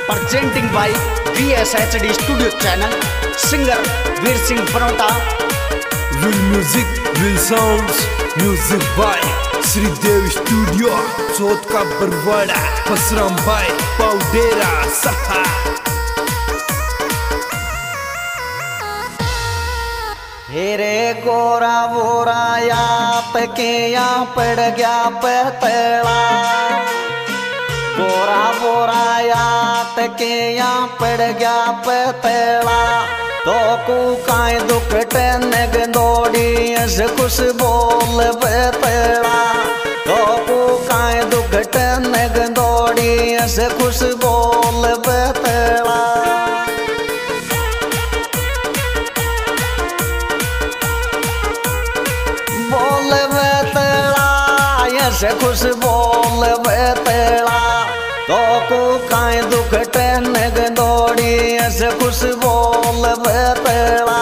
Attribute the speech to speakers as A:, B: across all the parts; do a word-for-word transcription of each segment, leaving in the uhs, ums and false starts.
A: presenting by V S H D Studio Channel, singer Veer Singh Parota.
B: Will music, will sounds, music by Sri Dev Studio, Chot ka Barwada, Pasram by Paudera Saha.
A: हेरे गोरा बोरा यात के यहाँ पड़ गया पतला, गोरा बोरा यात के यहाँ पड़ गया पतला, तो कुकाई दुखट नगदोड़ी अस खुश बोल बतला, तो कुकाई दुखट नगदोड़ी अस खुश बोल बतला। से खुश बोल बतला, तो कुकाई दुखट नगदोड़ी से खुश बोल बतला।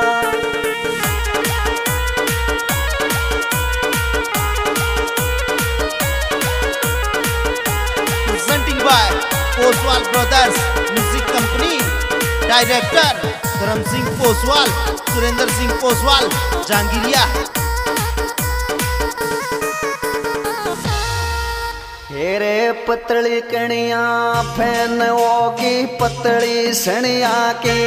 C: Presenting by Poswal Brothers Music Company, Director Dharam Singh Poswal, Surendra Singh Poswal, Jangiriya।
A: हेरे पतली कणिया फैन होगी पतली सनिया की,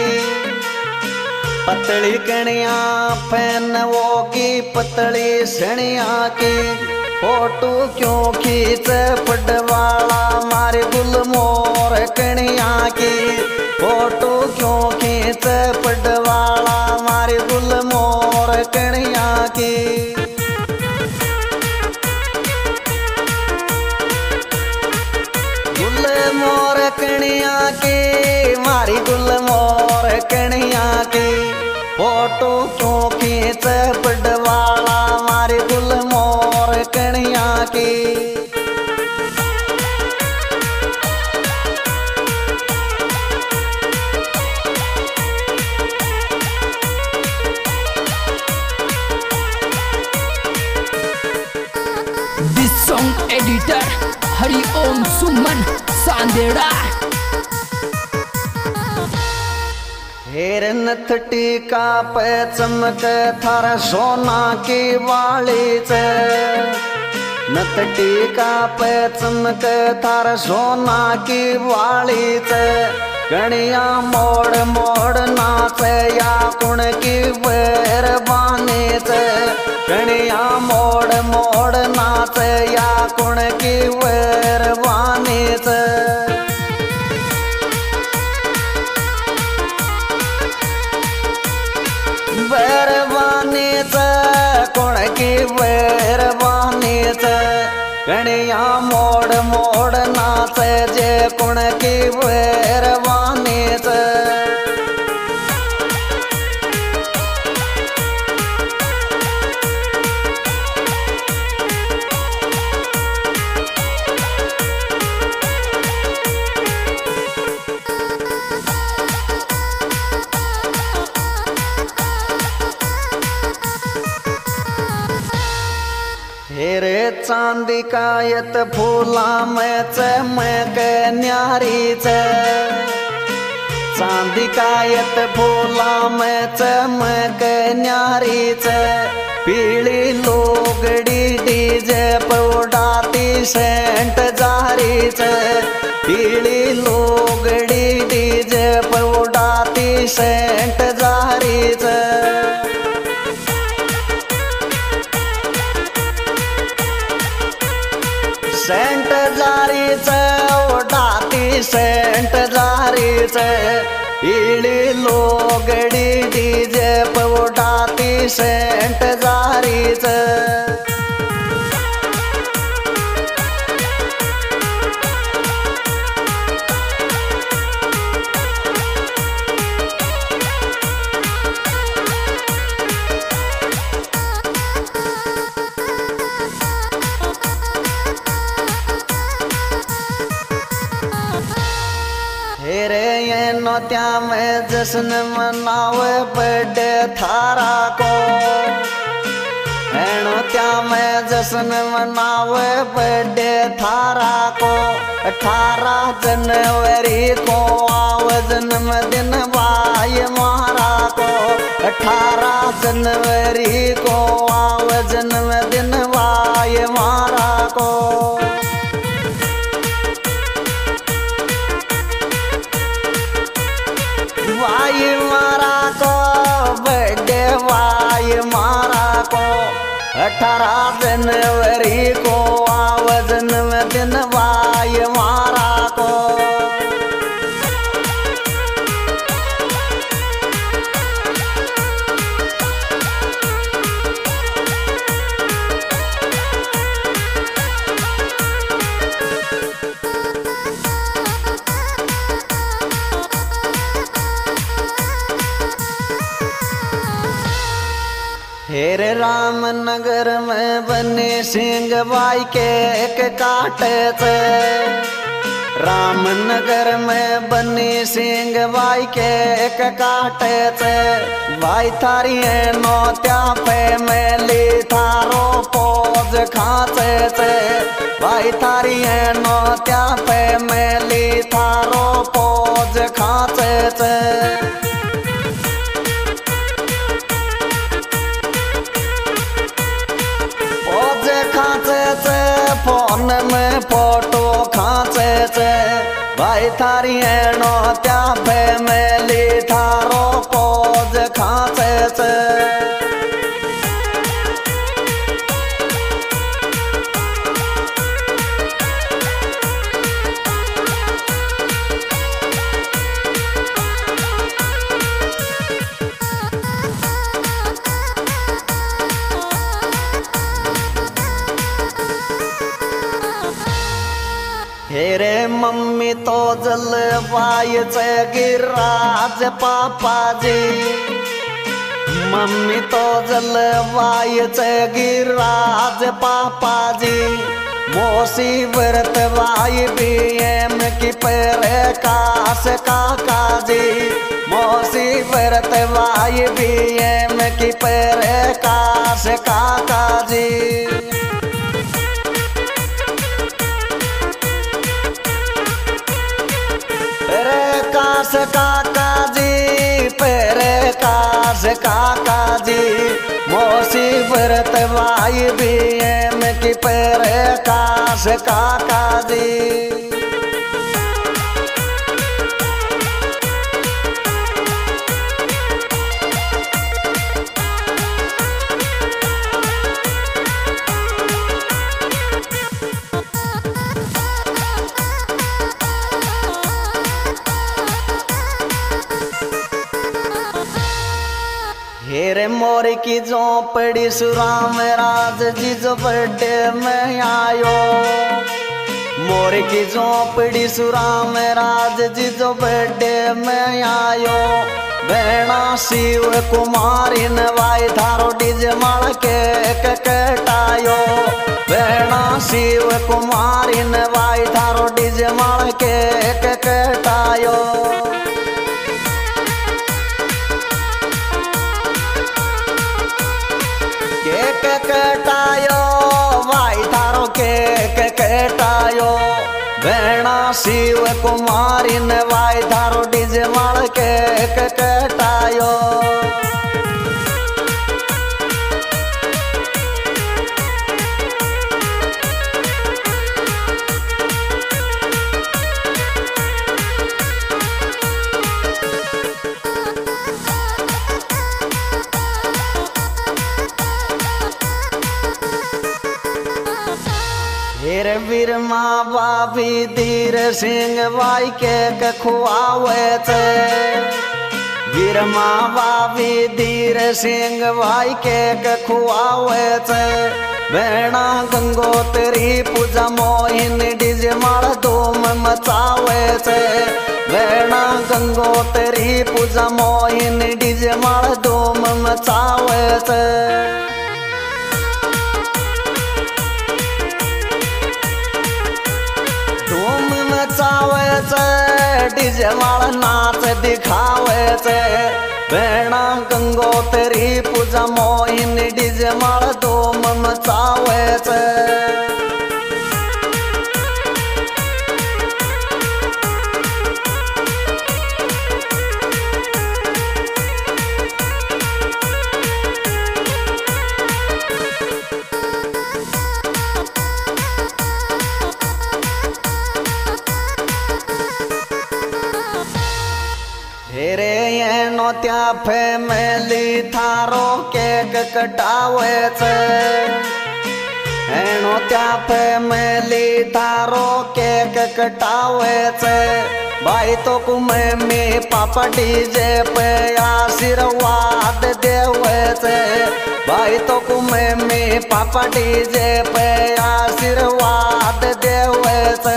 A: पतली कणिया फैन होगी पतली सनिया की, फोटो क्यों खींच पटवाला मारे गुलमोर कणिया की, फोटो क्यों खींच पटवाला मारे गुलमोर कणिया की। मोर कणिया की मारी गुल मोर कणिया की, फोटो क्यों खींच पटवाला मारी गुल मोर कणिया की।
D: This song editor Hari Om Suman Sandera।
A: हेरन टीका पे चमक थारा सोना की वाली चे, नत टीका पे चमक थारा सोना की वाली चे, कणिया मोड़ मोड़ नाचे या कुण की बेरबानी चे, कणिया मोड़ मोड़ नाचे या कुण की बेरबानी चे। बेरबानी चे कुण की बेरबानी चे, कणिया मोड़ मोड़ नाचे जे कुण की बेरबानी चे। हेरे चांदी का यत फूला में चमक न्यारी चे, चांदी का यत फूला में चमक न्यारी चे, पीली लोगड़ी डीजे पौड़ाती सेंट जारी चे, पीली लोगड़ी डीजे पौड़ाती सेंट जारी चे। सेंट जारी चे उड़ाती सेंट जारी चे, पीली लोगड़ी डीजे पे उड़ाती सेंट जारी चे। हेरे ये नोत्या में जश्न मनावे बर्थडे थारा को, नोत्या में जश्न मनावे बर्थडे थारा को। अठारह जनवरी को आव जन्मदिन भाई मारा को। अठारह जनवरी को आव जन्मदिन भाई मारा को। भाई मारा को बर्थडे भाई मारा को। अठारह जनवरी को आव जन्मदिन भाई मारा को। हेरे रामनगर में बने सिंह भाई के एक काटे थे। रामनगर में बनी सिंह भाई के एक काटे थे। भाई थारी है नौत्या पे मेली थारो पोज खाते थे। भाई थारी है नौत्या पे मेली थारो पोज खाते थे। खाते थे फोन में फोटो खाते थे। भाई थारी है नौत्या पे मेली थारो पोज खाते थे। हेरे मम्मी तो जलवायु से गिराज पापा जी। मम्मी तो जलवायु से गिराज पापा जी। मोसी व्रत भाई भी एम की पेरे काश काका जी। मोसी व्रत भाई भी एम की पेरे काश काका जी। काश काका जी पेरे काश काका जी। मोसी व्रत भाई भी एम की पेरे काश काका जी। हेरे मोरी की झोंपड़ी सुराम राज जी जो बर्थडे में आयो। मोरी की झोंपड़ी सुराम राज जी जो बर्थडे में आयो। बेणा शिव कुमारी नवाई थारो डीजे माल के कटायो। बेणा शिव कुमारी नवाई थारो डीजे माल के कटायो। केक कटायो भाई थारो केक कटायो। बेणा शिव कुमारी ने भाई थारो डीजे माल केक कटायो। हेरे वीर माँ बाबी धीर सिंह भाई के खुआवे थे। वीर माँ बाबी धीर सिंह भाई के खुआवे थे। बेणा गंगोत्री पूजा मोहिनी डीजे माल धूम मचावे थे। बेणा गंगोत्री पूजा मोहिनी डीजे माल धूम मचावे थे। डीजे माल नाच दिखावे से। बेणा गंगोत्री पूजा मोहिनी डीजे माल धूम मचावे से। हेणो त्या फैमिली थारो केक कटावे छे हेणो त्या फैमिली थारो केक कटावे छे भाई तो को मम्मी पापा डीजे पे आशीर्वाद देवे छे भाई तो को मम्मी पापा डीजे पे आशीर्वाद देवे छे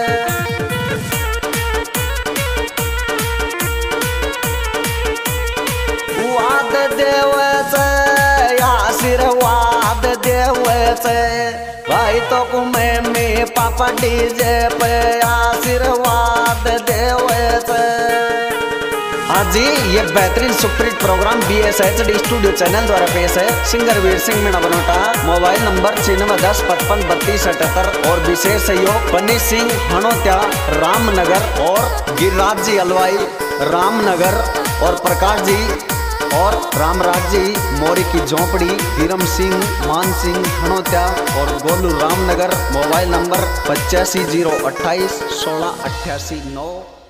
A: वाद देवे छे आशीर्वाद देवे छे भाई तो को मम्मी पापा डीजे पे आशीर्वाद देवे छे। हाँ जी, ये बेहतरीन superhit program B S H D studio channel द्वारा पेश है। Singer Veer Singh Meena Banota, mobile number छिन्नवे दस पचपन बत्तीस अठहत्तर और विशेष सहयोग पन्नी सिंह हनोत्या रामनगर और गिरिराज जी अलवाई रामनगर और प्रकाश जी और रामराज जी मोरी की झोपड़ी धीरम सिंह मान सिंह हनोत्या और गोलू रामनगर। मोबाइल नंबर पचासी जीरो अट्ठाईस सोलह अट्ठासी नौ।